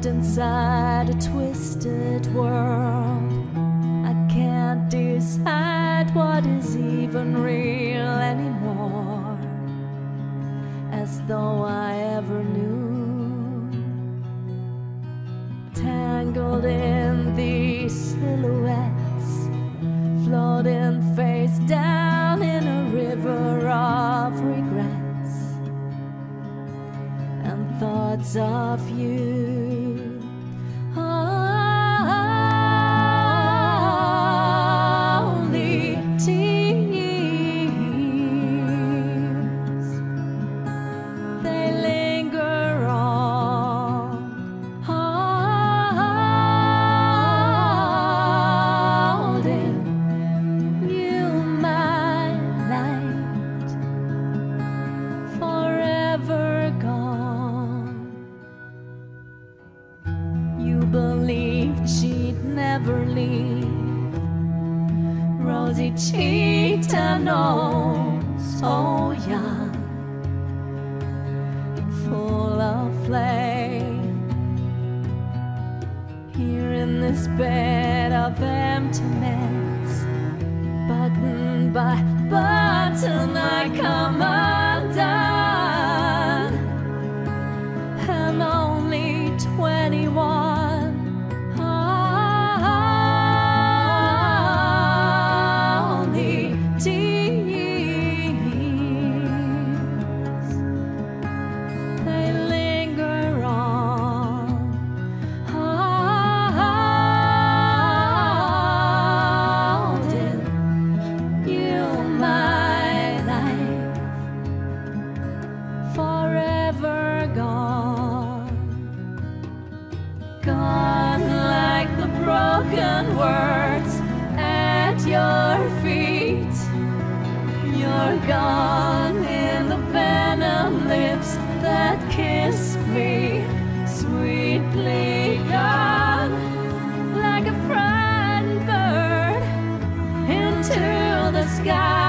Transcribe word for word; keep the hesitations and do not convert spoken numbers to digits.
trapped inside a twisted world. I can't decide what is even real anymore, as though I ever knew. Tangled in these silhouettes, floating face down in a river of regrets and thoughts of you. Only tears, they linger on, holding you, my light, forever gone. You believed she'd never leave, rosy-cheeked and oh, so young, full of flame. Here in this bed of emptiness, button by button I come undone, and only twenty-one. Only tears, they linger on, holding you, my life, forever gone. Gone like the broken words at your feet. You're gone in the venom lips that kiss me, sweetly gone like a frightened bird into the sky.